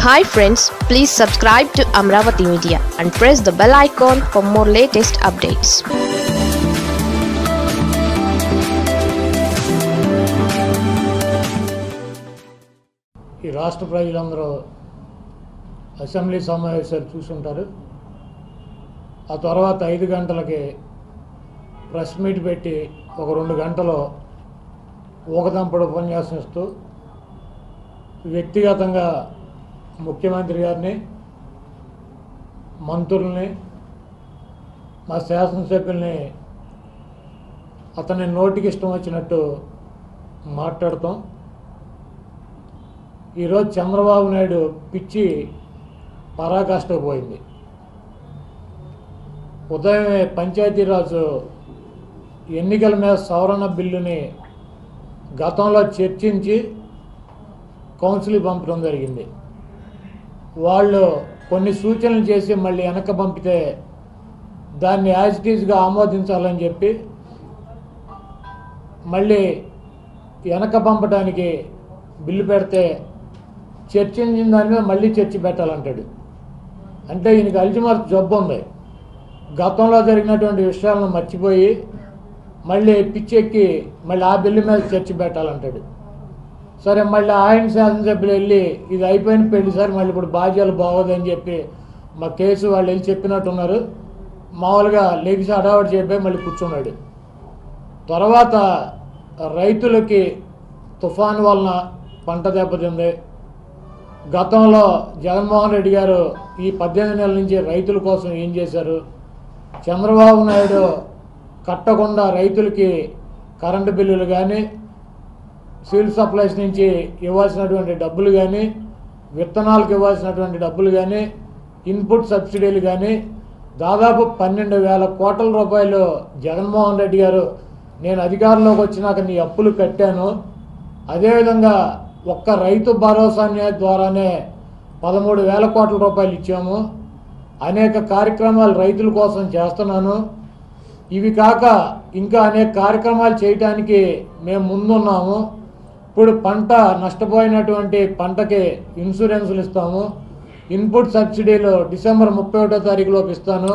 Hi friends, please subscribe to Amravati Media and press the bell icon for more latest updates. ఈ రాష్ట్ర ప్రజలందరూ assembly సమావేశాలు చూసుంటారు. ఆ తర్వాత 5 గంటలకి ప్రెస్ మీట్ పెట్టి ఒక 2 గంటలు ఊకదంపుడు ఉపన్యాసం ఇస్తూ వ్యక్తిగతంగా ముఖ్యమంత్రి గారిని, మంత్రుల్ని, మా శాసనసభ్యుల్ని అతని నోటికి ఇష్టం వచ్చినట్టు మాట్లాడతాం. ఈరోజు చంద్రబాబు నాయుడు పిచ్చి పరాకాష్ఠకు పోయింది. ఉదయమే పంచాయతీరాజు ఎన్నికల మీద సవరణ బిల్లుని గతంలో చర్చించి కౌన్సిల్కి పంపడం జరిగింది. వాళ్ళు కొన్ని సూచనలు చేసి మళ్ళీ వెనక్కి పంపితే దాన్ని యాజ్ ఇట్ ఈజ్గా ఆమోదించాలని చెప్పి మళ్ళీ వెనక్కి పంపడానికి బిల్లు పెడితే చర్చించిన దాని మీద మళ్ళీ చర్చ పెట్టాలంటాడు. అంటే ఈయనకి అల్జిమర్ జబ్బు ఉంది. గతంలో జరిగినటువంటి విషయాలను మర్చిపోయి మళ్ళీ పిచ్చెక్కి మళ్ళీ ఆ బిల్లు మీద చర్చ పెట్టాలంటాడు. సరే, మళ్ళీ ఆయన శాసనసభ్యులు వెళ్ళి ఇది అయిపోయిన పెళ్లి సార్, మళ్ళీ ఇప్పుడు బాధ్యాలు బాగోదని చెప్పి మా కేసు వాళ్ళు వెళ్ళి చెప్పినట్టున్నారు. మామూలుగా లెగిసి అడావడి చెప్పి మళ్ళీ కూర్చున్నాడు. తర్వాత రైతులకి తుఫాను వలన పంట దెబ్బతింది. గతంలో జగన్మోహన్ రెడ్డి గారు ఈ 18 నెలల నుంచి రైతుల కోసం ఏం చేశారు? చంద్రబాబు నాయుడు కట్టకుండా రైతులకి కరెంటు బిల్లులు కానీ, సివిల్ సప్లైస్ నుంచి ఇవ్వాల్సినటువంటి డబ్బులు కానీ, విత్తనాలకు ఇవ్వాల్సినటువంటి డబ్బులు కానీ, ఇన్పుట్ సబ్సిడీలు కానీ దాదాపు 12,000 కోట్ల రూపాయలు జగన్మోహన్ రెడ్డి గారు నేను అధికారంలోకి వచ్చినాక నీ అప్పులు కట్టాను. అదేవిధంగా ఒక్క రైతు భరోసా ద్వారానే 13,000 కోట్ల రూపాయలు ఇచ్చాము. అనేక కార్యక్రమాలు రైతుల కోసం చేస్తున్నాను. ఇవి కాక ఇంకా అనేక కార్యక్రమాలు చేయటానికి మేము ముందున్నాము. ఇప్పుడు పంట నష్టపోయినటువంటి పంటకి ఇన్సూరెన్సులు ఇస్తాము. ఇన్పుట్ సబ్సిడీలు డిసెంబర్ 31వ తారీఖులోపు ఇస్తాను.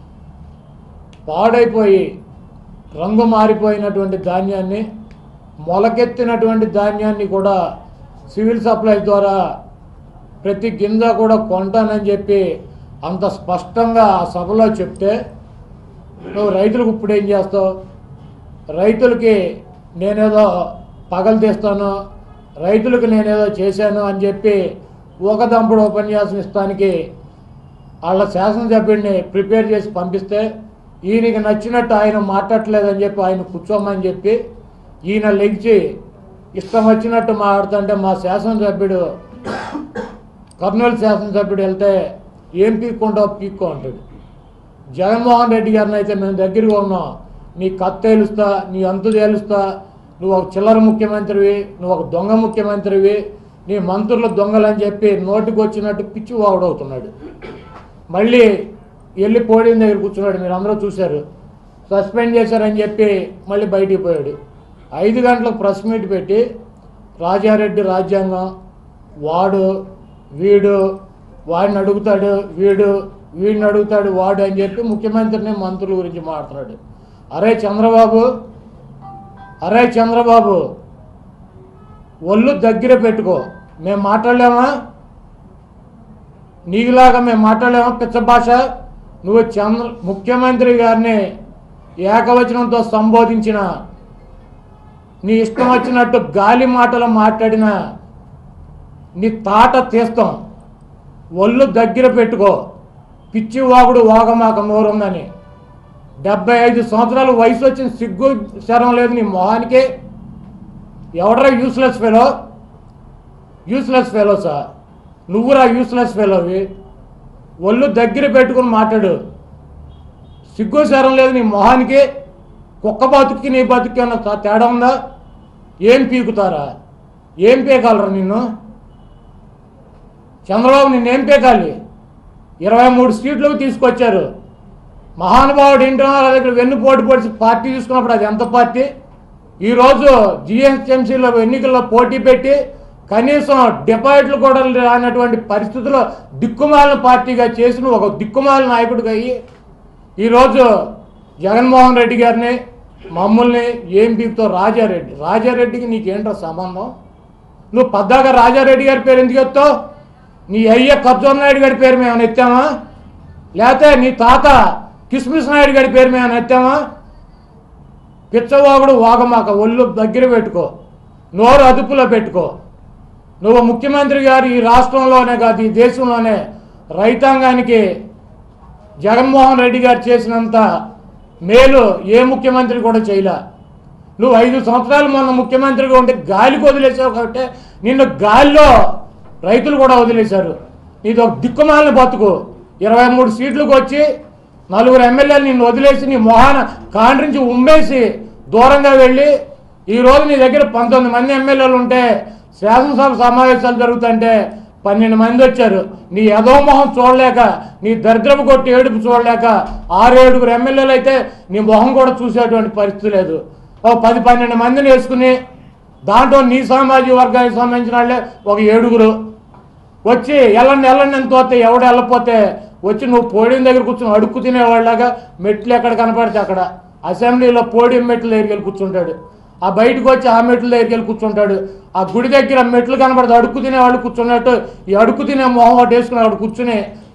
పాడైపోయి రంగు మారిపోయినటువంటి ధాన్యాన్ని, మొలకెత్తినటువంటి ధాన్యాన్ని కూడా సివిల్ సప్లై ద్వారా ప్రతి గింజ కూడా కొంటానని చెప్పి అంత స్పష్టంగా ఆ సభలో చెప్తే నువ్వు రైతులకు ఇప్పుడు ఏం చేస్తావు? రైతులకి నేనేదో పగలు తీస్తాను, రైతులకు నేనేదో చేశాను అని చెప్పి ఊకదంపుడు ఉపన్యాసం ఇస్తానికి వాళ్ళ శాసనసభ్యుడిని ప్రిపేర్ చేసి పంపిస్తే ఈయనకి నచ్చినట్టు ఆయన మాట్లాడలేదని చెప్పి ఆయన కూర్చోమని చెప్పి ఈయన లెగిచి ఇష్టం వచ్చినట్టు మాట్లాడుతుంటే మా శాసనసభ్యుడు, కర్నూలు శాసనసభ్యుడు వెళ్తే ఏం పీక్కుంటావు పీక్కో అంటాడు. జగన్మోహన్ రెడ్డి గారిని అయితే మేము దగ్గరగా ఉన్నాం, నీ కత్తి తేలుస్తా, నీ అంతు తేలుస్తా, నువ్వు ఒక చిల్లర ముఖ్యమంత్రివి, నువ్వు ఒక దొంగ ముఖ్యమంత్రివి, నీ మంత్రులు దొంగలని చెప్పి నోటికి వచ్చినట్టు పిచ్చి వాగుడవుతున్నాడు. మళ్ళీ వెళ్ళి పోడియం దగ్గర కూర్చున్నాడు. మీరు అందరూ చూశారు. సస్పెండ్ చేశారని చెప్పి మళ్ళీ బయటికి పోయాడు. 5 గంటలకు ప్రెస్ మీట్ పెట్టి రాజారెడ్డి రాజ్యాంగం, వాడు వీడు, వాడిని అడుగుతాడు వీడు, వీడిని అడుగుతాడు వాడు అని చెప్పి ముఖ్యమంత్రిని, మంత్రుల గురించి మాట్లాడు. అరే చంద్రబాబు ఒళ్ళు దగ్గర పెట్టుకో. మేము మాట్లాడలేమా? నీకులాగా మేము మాట్లాడలేమా పిచ్చ భాష? నువ్వు ముఖ్యమంత్రి గారిని ఏకవచనంతో సంబోధించిన, నీ ఇష్టం వచ్చినట్టు గాలి మాటలు మాట్లాడినా నీ తాట తీస్తాం. ఒళ్ళు దగ్గర పెట్టుకో. పిచ్చి వాగుడు వాగమాక నోరుందని. 75 సంవత్సరాల వయసు వచ్చిన సిగ్గు శరం లేదు నీ మొహానికి. ఎవడరా యూస్లెస్ ఫెలోసా? నువ్వురా యూస్లెస్ ఫెలోవి. ఒళ్ళు దగ్గర పెట్టుకుని మాట్లాడు. సిగ్గు శరం లేదు నీ మొహానికి. కుక్క బతుక్కి నీ బతుక్కి అన్న తేడా ఉందా? ఏం పీకుతారా? ఏం పీకాలరా నిన్ను? చంద్రబాబు నిన్నేం పీకాలి? 23 సీట్లకు తీసుకొచ్చారు. మహానుభావుడు ఇంటర్నల్ దగ్గర వెన్నుపోటు పొడిచి పార్టీ తీసుకున్నప్పుడు అది ఎంత పార్టీ? ఈరోజు జిహెచ్ఎంసీలో ఎన్నికల్లో పోటీ పెట్టి కనీసం డిపాజిట్లు కూడా రానటువంటి పరిస్థితుల్లో దిక్కుమాలిన పార్టీగా చేసిన ఒక దిక్కుమాలిన నాయకుడిగా అయ్యి ఈరోజు జగన్మోహన్ రెడ్డి గారిని మమ్మల్ని ఏం పీకుతో రాజారెడ్డికి నీకేంటో సంబంధం? నువ్వు పద్దాక రాజారెడ్డి గారి పేరు ఎందుకు ఎత్తావు? నీ అయ్య కర్జోన్ నాయుడు గారి పేరు మేము ఎత్తామా? లేకపోతే నీ తాత కిస్మిస్ నాయుడు గారి పేరు మేము ఎత్తామా? పిచ్చవాగుడు వాగమాక, ఒళ్ళు దగ్గర పెట్టుకో, నోరు అదుపులో పెట్టుకో. నువ్వు ముఖ్యమంత్రి గారు ఈ రాష్ట్రంలోనే కాదు ఈ దేశంలోనే రైతాంగానికి జగన్మోహన్ రెడ్డి గారు చేసినంత మేలు ఏ ముఖ్యమంత్రి కూడా చేయలే. నువ్వు 5 సంవత్సరాలు మొన్న ముఖ్యమంత్రిగా ఉంటే గాలికి వదిలేసావు కాబట్టి నిన్ను గాలిలో రైతులు కూడా వదిలేశారు. నీది ఒక దిక్కుమాలిన బతుకు. 23 సీట్లకు వచ్చి 4 ఎమ్మెల్యేలు నిన్ను వదిలేసి నీ మొహాన కాండ్రించి ఉమ్మేసి దూరంగా వెళ్ళి ఈరోజు నీ దగ్గర 19 మంది ఎమ్మెల్యేలు ఉంటే శాసనసభ సమావేశాలు జరుగుతుంటే 12 మంది వచ్చారు. నీ యదోమొహం చూడలేక, నీ దరిద్రపు కొట్టి ఏడుపు చూడలేక 6-7 ఎమ్మెల్యేలు అయితే నీ మొహం కూడా చూసేటువంటి పరిస్థితి లేదు. 10-12 మందిని వేసుకుని దాంట్లో నీ సామాజిక వర్గానికి సంబంధించిన వాళ్ళే ఒక 7 వచ్చి ఎల్లండి ఎంత పోతే ఎవడు వెళ్ళపోతే వచ్చి నువ్వు పోడియం దగ్గర కూర్చొని అడుక్కు తినేవాళ్ళగా మెట్లు ఎక్కడ కనపడితే అక్కడ అసెంబ్లీలో పోడియం మెట్లు దగ్గరికి వెళ్ళి కూర్చుంటాడు. ఆ బయటకు వచ్చి ఆ మెట్ల దగ్గరికి వెళ్ళి కూర్చుంటాడు. ఆ గుడి దగ్గర మెట్లు కనపడితే అడుక్కు తినేవాళ్ళు కూర్చున్నట్టు ఈ అడుక్కు తినే మొహం ఒకటి వేసుకుని అక్కడ కూర్చుని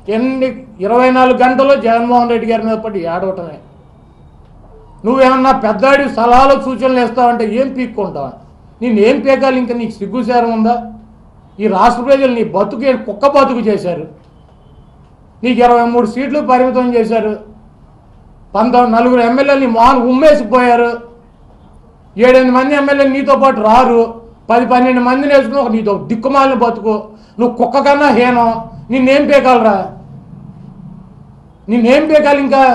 24 గంటలు జగన్మోహన్ రెడ్డి గారి మీద పడి ఏడవటమే. నువ్వేమన్నా పెద్దాడి సలహాలు సూచనలు ఇస్తావంటే ఏం పీక్కుంటావా? నేనేం పీకాలి? ఇంకా నీకు సిగ్గుసారం ఉందా? ఈ రాష్ట్ర ప్రజలు నీ బతుకు కుక్క బతుకు చేశారు. నీకు 23 సీట్లు పరిమితం చేశారు. 4 ఎమ్మెల్యేలు నీ మొహన్ ఉమ్మేసిపోయారు. 7-8 మంది ఎమ్మెల్యేలు నీతో పాటు రారు. 10-12 మందిని వేసుకుని ఒక నీతో దిక్కుమాలిన బతుకు. నువ్వు కుక్క కన్నా హీనం. నిన్నేం పీకాలరా? నిన్నేం పీకాలి? ఇంకా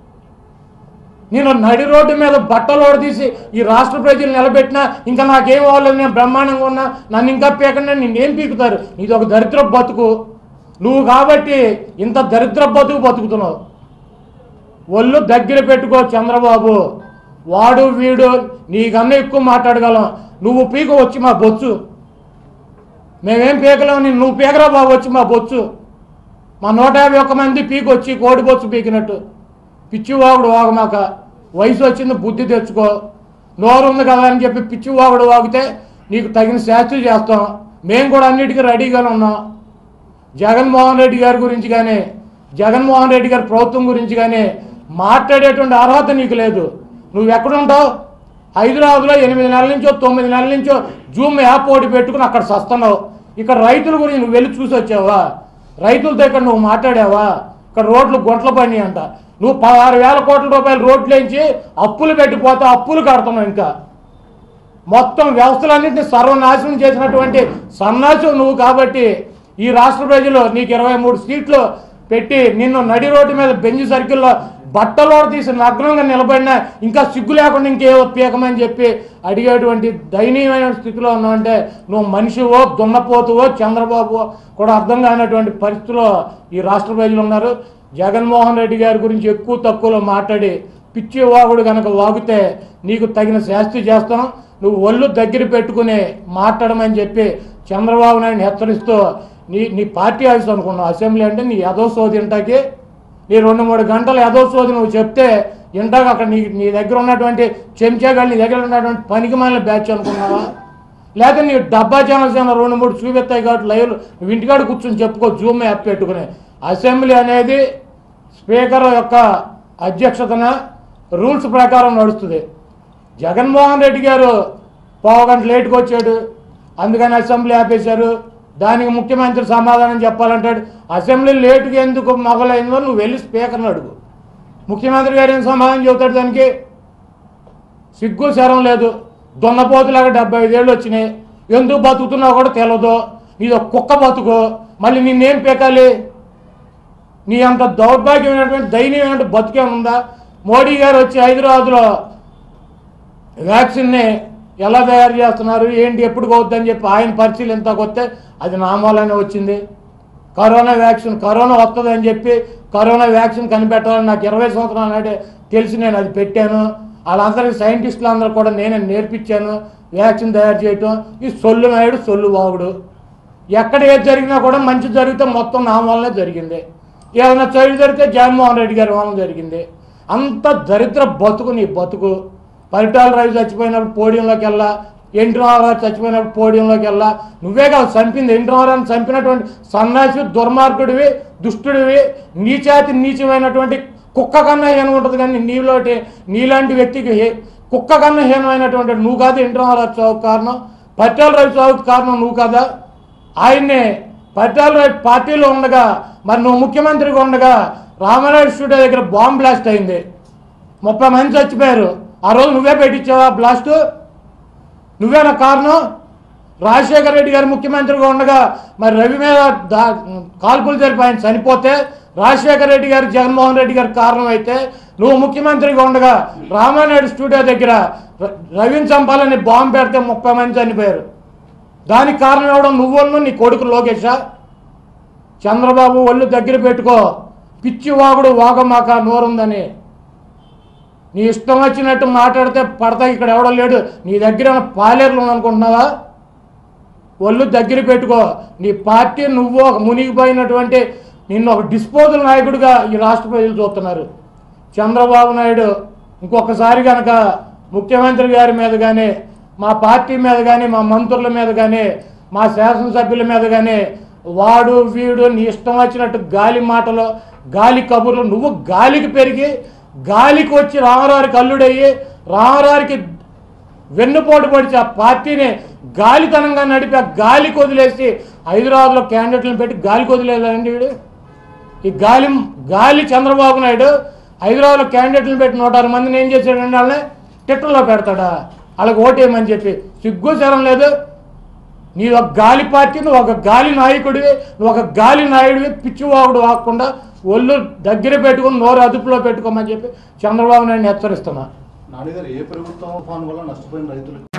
నేను నడి రోడ్డు మీద బట్టలు తీసి ఈ రాష్ట్ర ప్రజలు నిలబెట్టినా ఇంకా నాకేం అవ్వలేదు, నేను బ్రహ్మాండంగా ఉన్నా, నన్ను ఇంకా పీకండి, నిన్నేం పీకుతారు? నీది ఒక దరిద్ర బతుకు. నువ్వు కాబట్టి ఇంత దరిద్ర బతుకు బతుకుతున్నావు. ఒళ్ళు దగ్గర పెట్టుకో చంద్రబాబు. వాడు వీడు నీకన్నా ఎక్కువ మాట్లాడగలం. నువ్వు పీక వచ్చి మా బొచ్చు. మేమేం పీకలేము, నువ్వు పీకరా బాబు వచ్చి మా బొచ్చు. మా 151 మంది పీకి వచ్చి కోడి బొచ్చు పీకినట్టు. పిచ్చివాగుడు వాగమాక. వయసు వచ్చింది, బుద్ధి తెచ్చుకో. నోరు ఉంది కదా అని చెప్పి పిచ్చివాగుడు వాగితే నీకు తగిన శాస్త్రి చేస్తాం. మేము కూడా అన్నిటికీ రెడీగానే ఉన్నాం. జగన్మోహన్ రెడ్డి గారి గురించి కానీ జగన్మోహన్ రెడ్డి గారి ప్రభుత్వం గురించి కానీ మాట్లాడేటువంటి అర్హత నీకు లేదు. నువ్వు ఎక్కడుంటావు? హైదరాబాద్లో 8 నెలల నుంచో 9 నెలల నుంచో జూమ్ యాప్ ఒకటి పెట్టుకుని అక్కడ సస్తున్నావు. ఇక్కడ రైతుల గురించి నువ్వు వెళ్ళి చూసి వచ్చావా? రైతులతో ఇక్కడ నువ్వు మాట్లాడావా? ఇక్కడ రోడ్లు గుంటలు పని అంట. నువ్వు 16,000 కోట్ల రూపాయలు రోడ్లు వేయించి అప్పులు పెట్టిపోతే అప్పులు కడుతున్నావు. ఇంకా మొత్తం వ్యవస్థలన్నింటినీ సర్వనాశనం చేసినటువంటి సన్నాసం నువ్వు. కాబట్టి ఈ రాష్ట్ర ప్రజలు నీకు 23 సీట్లు పెట్టి నిన్ను నడి రోడ్డు మీద బెంజ్ సర్కిల్లో బట్టలో తీసి నగ్నంగా నిలబడినా ఇంకా సిగ్గు లేకుండా ఇంకేవో పీకమని చెప్పి అడిగేటువంటి దయనీయమైన స్థితిలో ఉన్నావంటే నువ్వు మనిషివో దున్నపోతువో చంద్రబాబు కూడా అర్థం కానటువంటి పరిస్థితిలో ఈ రాష్ట్ర ప్రజలు ఉన్నారు. జగన్మోహన్ రెడ్డి గారి గురించి ఎక్కువ తక్కువలో మాట్లాడి పిచ్చి వాగుడు కనుక వాగితే నీకు తగిన శాస్తి చేస్తాం. నువ్వు ఒళ్ళు దగ్గర పెట్టుకుని మాట్లాడమని చెప్పి చంద్రబాబు నాయుడిని హెచ్చరిస్తూ నీ పార్టీ ఆఫీస్ అనుకున్నావు. అసెంబ్లీ అంటే నీ యదో సోది ఇంటాకి నీ 2-3 గంటల యదో సోది నువ్వు చెప్తే ఇంటాక అక్కడ నీ దగ్గర ఉన్నటువంటి చెంచాగాళ్ళు, నీ దగ్గర ఉన్నటువంటి పనికిమాలిన బ్యాచ్ అనుకున్నావా? లేకపోతే నీ డబ్బా ఛానల్స్ ఏమైనా 2-3 చూపెత్తాయి కాబట్టి లైవ్లు నువ్వు ఇంటికాడ కూర్చొని చెప్పుకో జూమ్ యాప్ పెట్టుకుని. అసెంబ్లీ అనేది స్పీకర్ యొక్క అధ్యక్షతన రూల్స్ ప్రకారం నడుస్తుంది. జగన్మోహన్ రెడ్డి గారు 1/2 గంట లేట్కి వచ్చాడు, అందుకని అసెంబ్లీ ఆపేశారు. దానికి ముఖ్యమంత్రి సమాధానం చెప్పాలంటాడు. అసెంబ్లీ లేటుగా ఎందుకు మొదలైందో నువ్వు వెళ్ళి స్పీకర్ని అడుగు. ముఖ్యమంత్రి గారు ఏం సమాధానం చెబుతాడు? దానికి సిగ్గు శరం లేదు. దున్నపోతులాగా 75 ఏళ్ళు వచ్చినాయి, ఎందుకు బతుకుతున్నావు కూడా తెలియదు. నీదో కుక్క బతుకు. మళ్ళీ నిన్నేం పీకాలి? నీ అంత దౌర్భాగ్యమైనటువంటి దయనీయమైన బతుకే ఉందా? మోడీ గారు వచ్చి హైదరాబాద్లో వ్యాక్సిన్ని ఎలా తయారు చేస్తున్నారు ఏంటి ఎప్పుడు అవుద్దని చెప్పి ఆయన పరిశీలించకు వస్తే అది నా మూలనే వచ్చింది. కరోనా వ్యాక్సిన్ కరోనా వస్తుందని చెప్పి కరోనా వ్యాక్సిన్ కనిపెట్టాలని నాకు 20 సంవత్సరాల నాటే తెలిసి నేను అది పెట్టాను. వాళ్ళందరికీ సైంటిస్టులు అందరూ కూడా నేనే నేర్పించాను. వ్యాక్సిన్ తయారు చేయటం, ఈ సొల్లు నాయుడు సొల్లు వాగుడు. ఎక్కడ ఏది జరిగినా కూడా మంచి జరిగితే మొత్తం నా వల్లనే జరిగింది, ఏదైనా చెడు జరిగితే జగన్మోహన్ రెడ్డి గారి వల్ల జరిగింది. అంత దరిద్ర బతుకు నీ బతుకు. పరిటాల రవి చచ్చిపోయినప్పుడు పోడియంలోకి వెళ్ళా, ఎన్టీ రామారావు చచ్చిపోయినప్పుడు పోడియంలోకి వెళ్ళా. నువ్వే కాదు చంపింది, ఎన్టీ రామారావుని చంపినటువంటి సన్నాసి, దుర్మార్గుడివి, దుష్టుడివి, నీచాతి నీచమైనటువంటి కుక్క కన్నా హీనం ఉంటుంది. కానీ నీలాంటి వ్యక్తికి కుక్క కన్నా హీనమైనటువంటి నువ్వు కాదు ఎన్టీ రామారావు చావుకు కారణం, పరిటాల రవి చావుకు కారణం నువ్వు కదా. ఆయన్నే పరిటాల రవి పార్టీలో ఉండగా, మరి నువ్వు ముఖ్యమంత్రిగా ఉండగా రామారావు స్టూడియో దగ్గర బాంబ్ బ్లాస్ట్ అయింది, 30 మంది చచ్చిపోయారు. ఆ రోజు నువ్వే పెట్టించావా బ్లాస్టు? నువ్వేనా కారణం? రాజశేఖర రెడ్డి గారు ముఖ్యమంత్రిగా ఉండగా మరి రవి మీద కాల్పులు జరిపి ఆయన చనిపోతే రాజశేఖర రెడ్డి గారు జగన్మోహన్ రెడ్డి గారు కారణం అయితే, నువ్వు ముఖ్యమంత్రిగా ఉండగా రామానాయుడు స్టూడియో దగ్గర రవిని చంపాలని బాంబు పెడితే 30 మంది చనిపోయారు. దానికి కారణం ఇవ్వడం నువ్వు నీ కొడుకు లోకేషా? చంద్రబాబు ఒళ్ళు దగ్గర పెట్టుకో, పిచ్చి వాగుడు వాగమాక నోరుందని. నీ ఇష్టం వచ్చినట్టు మాట్లాడితే పడతా, ఇక్కడ ఎవడో లేడు. నీ దగ్గర పాలేర్లు అనుకుంటున్నావా? ఒళ్ళు దగ్గర పెట్టుకో. నీ పార్టీ నువ్వు ఒక మునిగిపోయినటువంటి నిన్ను ఒక డిస్పోజల్ నాయకుడిగా ఈ రాష్ట్ర ప్రజలు చూస్తున్నారు. చంద్రబాబు నాయుడు ఇంకొకసారి కనుక ముఖ్యమంత్రి గారి మీద కానీ, మా పార్టీ మీద కానీ, మా మంత్రుల మీద కానీ, మా శాసనసభ్యుల మీద కానీ వాడు వీడు నీ ఇష్టం వచ్చినట్టు గాలి మాటలు, గాలి కబుర్లు, నువ్వు గాలికి పెరిగి గాలికి వచ్చి రామారావుకి అల్లుడయ్యి రామారావుకి వెన్నుపోటు పొడిచి ఆ పార్టీని గాలితనంగా నడిపి ఆ గాలికి వదిలేసి హైదరాబాద్లో క్యాండిడేట్లను పెట్టి గాలికి వదిలేదండి వీడు. ఈ గాలి చంద్రబాబు నాయుడు హైదరాబాద్లో క్యాండిడేట్లను పెట్టి 106 మందిని ఏం చేశాడండి? వాళ్ళని టిట్టర్లో పెడతాడా? వాళ్ళకి ఓటేయమని చెప్పి సిగ్గు శరం లేదు. నీ ఒక గాలి పార్టీ, నువ్వు ఒక గాలి నాయకుడివి, నువ్వు ఒక గాలి నాయుడివి. పిచ్చివాగుడు వాగకుండా ఒళ్ళు దగ్గర పెట్టుకుని నోరు అదుపులో పెట్టుకోమని చెప్పి చంద్రబాబు నాయుడిని హెచ్చరిస్తున్నా. నాని గారు, ఏ ప్రభుత్వం వల్ల నష్టపోయిన రైతులు